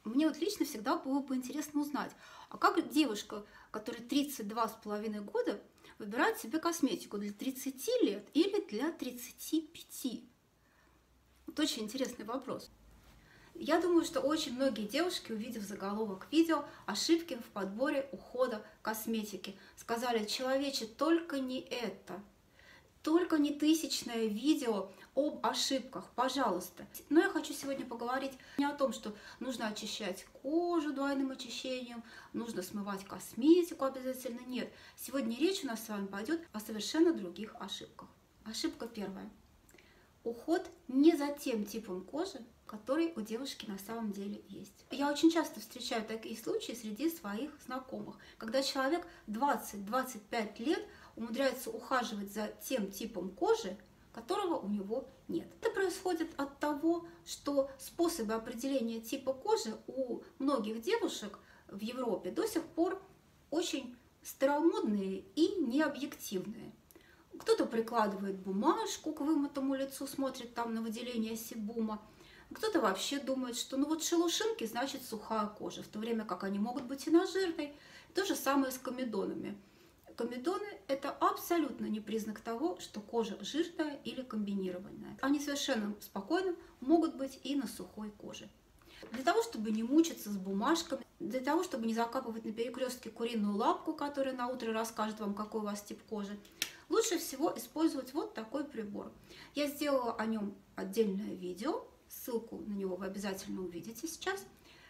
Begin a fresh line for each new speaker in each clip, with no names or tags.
Мне вот лично всегда было бы интересно узнать, а как девушка, которой 32,5 года, выбирает себе косметику для 30 лет или для 35? Вот очень интересный вопрос. Я думаю, что очень многие девушки, увидев заголовок видео «Ошибки в подборе ухода косметики», сказали: человече, только не это. Только не тысячное видео об ошибках, пожалуйста. Но я хочу сегодня поговорить не о том, что нужно очищать кожу двойным очищением, нужно смывать косметику обязательно. Нет. Сегодня речь у нас с вами пойдет о совершенно других ошибках. Ошибка первая. Уход не за тем типом кожи, который у девушки на самом деле есть. Я очень часто встречаю такие случаи среди своих знакомых, когда человек 20-25 лет умудряется ухаживать за тем типом кожи, которого у него нет. Это происходит от того, что способы определения типа кожи у многих девушек в Европе до сих пор очень старомодные и необъективные. Кто-то прикладывает бумажку к вымытому лицу, смотрит там на выделение себума. Кто-то вообще думает, что ну вот шелушинки значит сухая кожа, в то время как они могут быть и на жирной. То же самое с комедонами. Комедоны – это абсолютно не признак того, что кожа жирная или комбинированная. Они совершенно спокойно могут быть и на сухой коже. Для того, чтобы не мучиться с бумажками, для того, чтобы не закапывать на перекрестке куриную лапку, которая на утро расскажет вам, какой у вас тип кожи, лучше всего использовать вот такой прибор. Я сделала о нем отдельное видео, ссылку на него вы обязательно увидите сейчас.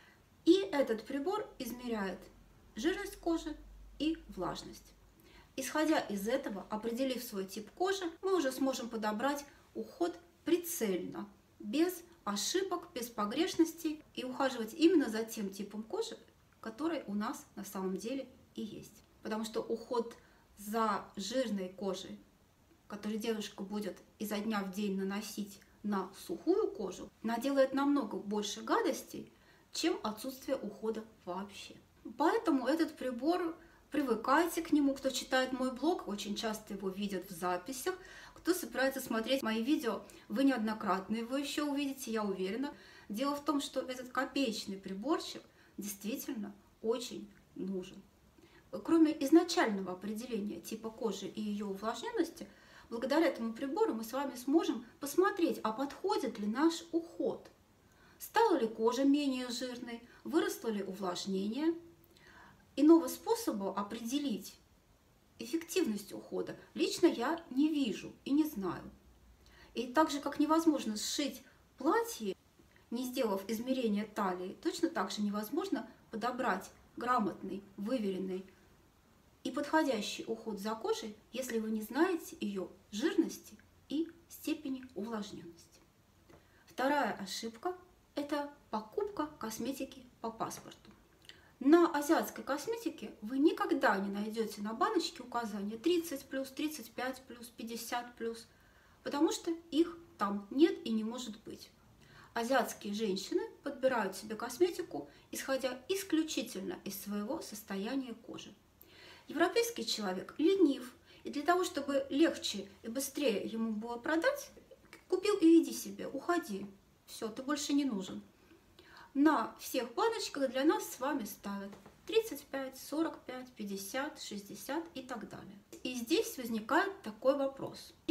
И этот прибор измеряет жирность кожи и влажность. Исходя из этого, определив свой тип кожи, мы уже сможем подобрать уход прицельно, без ошибок, без погрешностей и ухаживать именно за тем типом кожи, который у нас на самом деле и есть. Потому что уход за жирной кожей, который девушка будет изо дня в день наносить на сухую кожу, наделает намного больше гадостей, чем отсутствие ухода вообще. Поэтому этот прибор, привыкайте к нему. Кто читает мой блог, очень часто его видят в записях. Кто собирается смотреть мои видео, вы неоднократно его еще увидите, я уверена. Дело в том, что этот копеечный приборчик действительно очень нужен. Кроме изначального определения типа кожи и ее увлажненности, благодаря этому прибору мы с вами сможем посмотреть, а подходит ли наш уход. Стала ли кожа менее жирной, выросло ли увлажнение. Иного способа определить эффективность ухода лично я не вижу и не знаю. И так же, как невозможно сшить платье, не сделав измерения талии, точно так же невозможно подобрать грамотный, выверенный и подходящий уход за кожей, если вы не знаете ее жирности и степени увлажненности. Вторая ошибка – это покупка косметики по паспорту. На азиатской косметике вы никогда не найдете на баночке указания 30+, 35+, 50+, потому что их там нет и не может быть. Азиатские женщины подбирают себе косметику, исходя исключительно из своего состояния кожи. Европейский человек ленив, и для того, чтобы легче и быстрее ему было продать, купил и иди себе, уходи, все, ты больше не нужен. На всех баночках для нас с вами ставят 35, 45, 50, 60 и так далее. И здесь возникает такой вопрос. И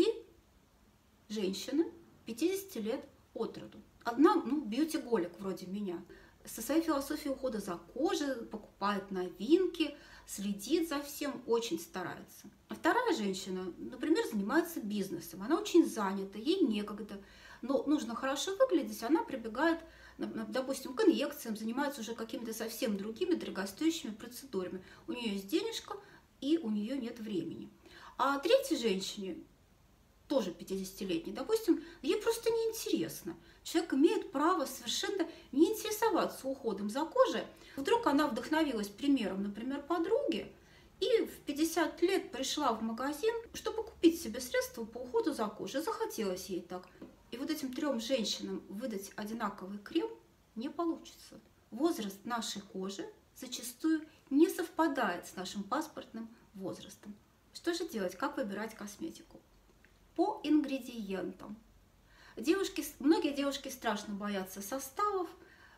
женщина 50 лет от роду. Одна, бьюти-голик вроде меня, со своей философией ухода за кожей, покупает новинки, следит за всем, очень старается. А вторая женщина, например, занимается бизнесом. Она очень занята, ей некогда, но нужно хорошо выглядеть, она прибегает, допустим, к инъекциям, занимается уже какими-то совсем другими дорогостоящими процедурами. У нее есть денежка, и у нее нет времени. А третьей женщине, тоже 50-летней, допустим, ей просто неинтересно. Человек имеет право совершенно не интересоваться уходом за кожей. Вдруг она вдохновилась примером, например, подруги, и в 50 лет пришла в магазин, чтобы купить себе средства по уходу за кожей. Захотелось ей так. И вот этим трем женщинам выдать одинаковый крем не получится. Возраст нашей кожи зачастую не совпадает с нашим паспортным возрастом. Что же делать? Как выбирать косметику? По ингредиентам. Многие девушки страшно боятся составов,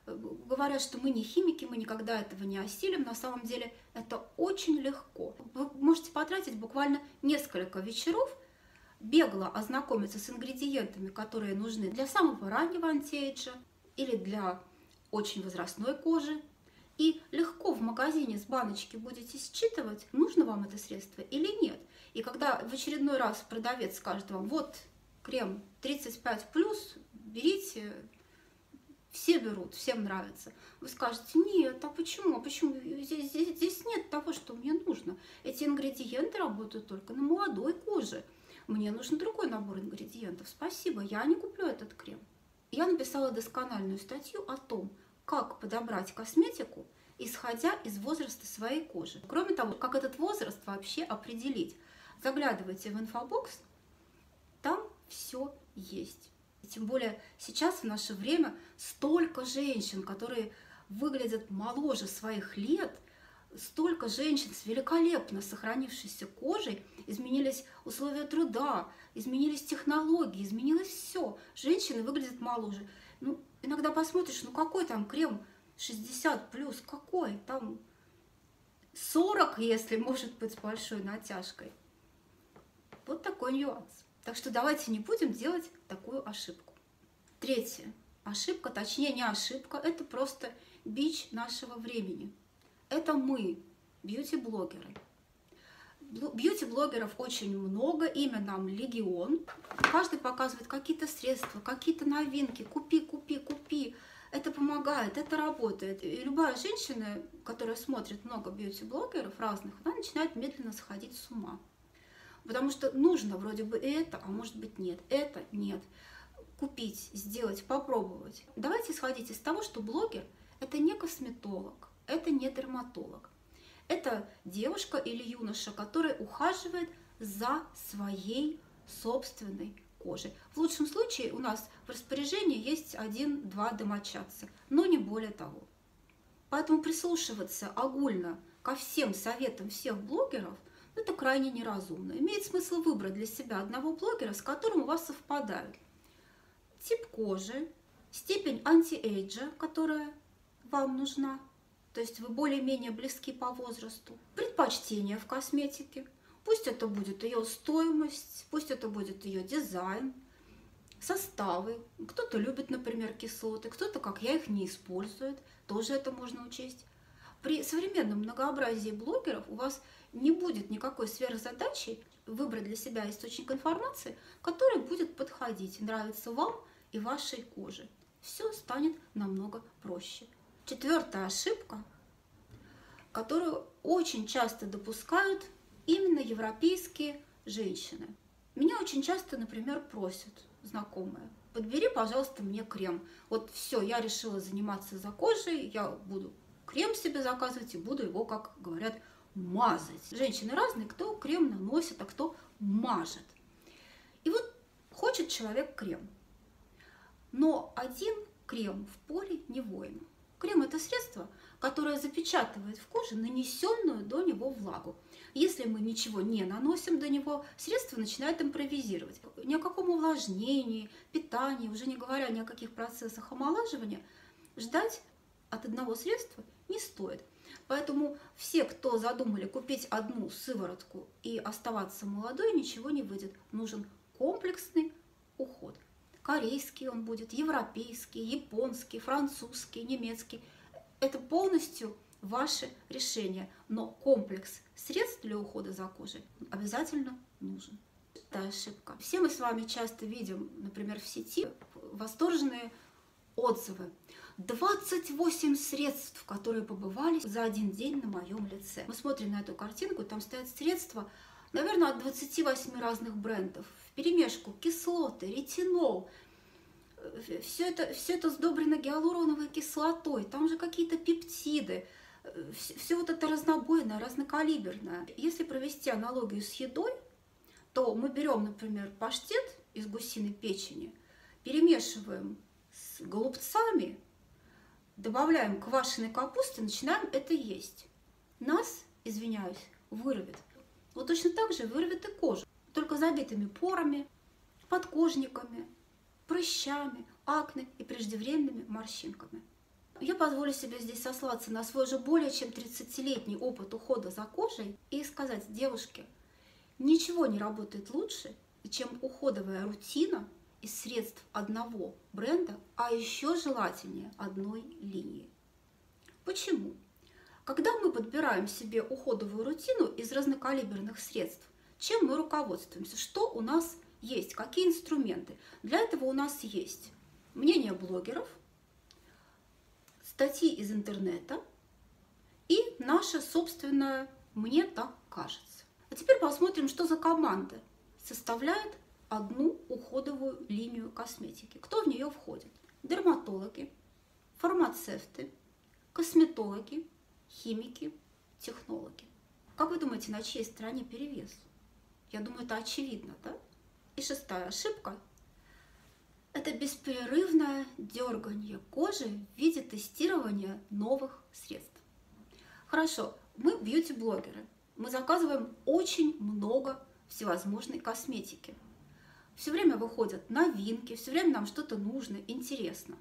Говорят, что мы не химики, мы никогда этого не осилим. На самом деле это очень легко. Вы можете потратить буквально несколько вечеров, бегло ознакомиться с ингредиентами, которые нужны для самого раннего антиэйджа или для очень возрастной кожи. И легко в магазине с баночки будете считывать, нужно вам это средство или нет. И когда в очередной раз продавец скажет вам: вот крем 35+, берите, все берут, всем нравится. Вы скажете: нет, а почему? Почему? Здесь нет того, что мне нужно. Эти ингредиенты работают только на молодой коже. Мне нужен другой набор ингредиентов. Спасибо, я не куплю этот крем. Я написала доскональную статью о том, как подобрать косметику, исходя из возраста своей кожи. Кроме того, как этот возраст вообще определить. Заглядывайте в инфобокс, там все есть. Тем более сейчас, в наше время, столько женщин, которые выглядят моложе своих лет, столько женщин с великолепно сохранившейся кожей, изменились условия труда, изменились технологии, изменилось все. Женщины выглядят моложе. Ну, иногда посмотришь, ну какой там крем 60+, какой там 40, если может быть, с большой натяжкой. Вот такой нюанс. Так что давайте не будем делать такую ошибку. Третья ошибка, точнее не ошибка, это просто бич нашего времени. Это мы, бьюти-блогеры. Бьюти-блогеров очень много, имя нам легион. Каждый показывает какие-то средства, какие-то новинки. Купи, купи, купи. Это помогает, это работает. И любая женщина, которая смотрит много бьюти-блогеров разных, она начинает медленно сходить с ума. Потому что нужно вроде бы это, а может быть нет. Это нет. Купить, сделать, попробовать. Давайте исходить из того, что блогер – это не косметолог, это не дерматолог. Это девушка или юноша, который ухаживает за своей собственной кожей. В лучшем случае у нас в распоряжении есть 1-2 домочадца, но не более того. Поэтому прислушиваться огульно ко всем советам всех блогеров – это крайне неразумно. Имеет смысл выбрать для себя одного блогера, с которым у вас совпадают тип кожи, степень антиэйджа, которая вам нужна, то есть вы более-менее близки по возрасту, предпочтения в косметике, пусть это будет ее стоимость, пусть это будет ее дизайн, составы. Кто-то любит, например, кислоты, кто-то, как я, их не использует, тоже это можно учесть. При современном многообразии блогеров у вас не будет никакой сверхзадачи выбрать для себя источник информации, который будет подходить, нравится вам и вашей коже. Все станет намного проще. Четвертая ошибка, которую очень часто допускают именно европейские женщины. Меня очень часто, например, просят знакомые: подбери, пожалуйста, мне крем. Вот все, я решила заниматься за кожей, я буду крем себе заказывать и буду его, как говорят, мазать. Женщины разные, кто крем наносит, а кто мажет. И вот хочет человек крем. Но один крем в поле не воин. Крем – это средство, которое запечатывает в коже нанесенную до него влагу. Если мы ничего не наносим до него, средство начинает импровизировать. Ни о каком увлажнении, питании, уже не говоря ни о каких процессах омолаживания, ждать от одного средства не стоит. Поэтому все, кто задумали купить одну сыворотку и оставаться молодой, ничего не выйдет. Нужен комплексный уход. Корейский он будет, европейский, японский, французский, немецкий. Это полностью ваше решение. Но комплекс средств для ухода за кожей обязательно нужен. Это ошибка. Все мы с вами часто видим, например, в сети восторженные отзывы. 28 средств, которые побывали за один день на моем лице. Мы смотрим на эту картинку, там стоят средства, наверное, от 28 разных брендов. Вперемешку кислоты, ретинол. Все это сдобрено гиалуроновой кислотой. Там же какие-то пептиды. Все вот это разнобойное, разнокалиберное. Если провести аналогию с едой, то мы берем, например, паштет из гусиной печени, перемешиваем с голубцами, добавляем квашеной капусты, начинаем это есть. Нас, извиняюсь, вырвет. Вот точно так же вырвет и кожу, только забитыми порами, подкожниками, прыщами, акне и преждевременными морщинками. Я позволю себе здесь сослаться на свой же более чем 30-летний опыт ухода за кожей и сказать: девушки, ничего не работает лучше, чем уходовая рутина из средств одного бренда, а еще желательнее одной линии. Почему? Когда мы подбираем себе уходовую рутину из разнокалиберных средств, чем мы руководствуемся? Что у нас есть? Какие инструменты? Для этого у нас есть мнение блогеров, статьи из интернета и наше собственное «мне так кажется». А теперь посмотрим, что за команда составляет одну уходовую линию косметики. Кто в нее входит? Дерматологи, фармацевты, косметологи, химики, технологи. Как вы думаете, на чьей стороне перевес? Я думаю, это очевидно, да? И шестая ошибка – это беспрерывное дергание кожи в виде тестирования новых средств. Хорошо, мы бьюти-блогеры, мы заказываем очень много всевозможной косметики. Все время выходят новинки, все время нам что-то нужно, интересно.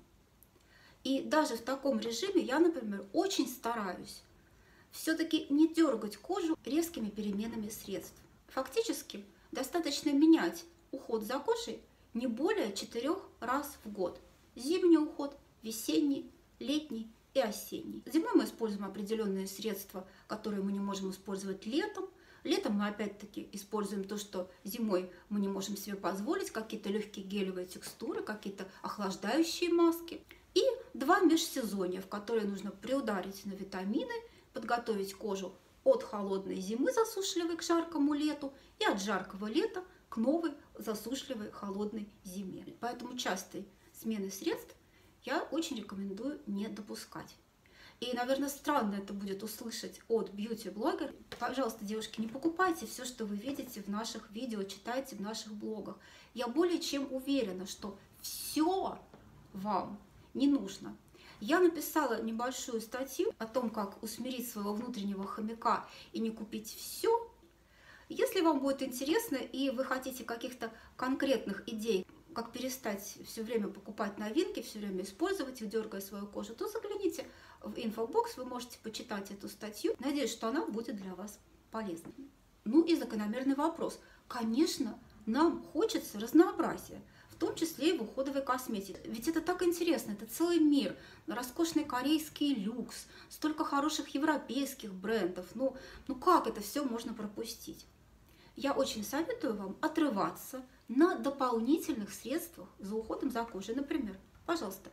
И даже в таком режиме я, например, очень стараюсь все-таки не дергать кожу резкими переменами средств. Фактически достаточно менять уход за кожей не более 4 раз в год. Зимний уход, весенний, летний и осенний. Зимой мы используем определенные средства, которые мы не можем использовать летом. Летом мы опять-таки используем то, что зимой мы не можем себе позволить, какие-то легкие гелевые текстуры, какие-то охлаждающие маски. И 2 межсезонья, в которые нужно приударить на витамины, подготовить кожу от холодной зимы, засушливой, к жаркому лету, и от жаркого лета к новой засушливой холодной зиме. Поэтому частой смены средств я очень рекомендую не допускать. И, наверное, странно это будет услышать от бьюти-блогера. Пожалуйста, девушки, не покупайте все, что вы видите в наших видео, читаете в наших блогах. Я более чем уверена, что все вам не нужно. Я написала небольшую статью о том, как усмирить своего внутреннего хомяка и не купить все. Если вам будет интересно и вы хотите каких-то конкретных идей, как перестать все время покупать новинки, все время использовать их, дергая свою кожу, то загляните в инфобокс, вы можете почитать эту статью. Надеюсь, что она будет для вас полезной. Ну и закономерный вопрос. Конечно, нам хочется разнообразия, в том числе и в уходовой косметике. Ведь это так интересно, это целый мир. Роскошный корейский люкс, столько хороших европейских брендов. Ну как это все можно пропустить? Я очень советую вам отрываться на дополнительных средствах за уходом за кожей. Например, пожалуйста,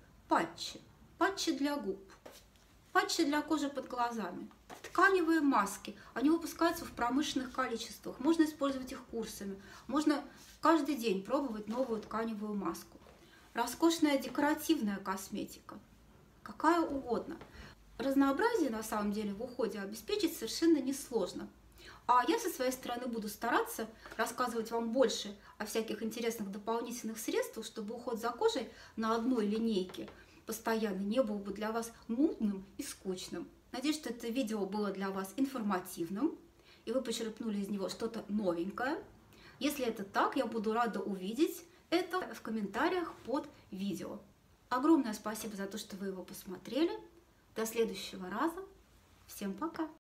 патчи для губ, патчи для кожи под глазами, тканевые маски. Они выпускаются в промышленных количествах. Можно использовать их курсами. Можно каждый день пробовать новую тканевую маску. Роскошная декоративная косметика. Какая угодно. Разнообразие на самом деле в уходе обеспечить совершенно несложно. А я со своей стороны буду стараться рассказывать вам больше о всяких интересных дополнительных средствах, чтобы уход за кожей на одной линейке постоянно не был бы для вас нудным и скучным. Надеюсь, что это видео было для вас информативным, и вы почерпнули из него что-то новенькое. Если это так, я буду рада увидеть это в комментариях под видео. Огромное спасибо за то, что вы его посмотрели. До следующего раза. Всем пока!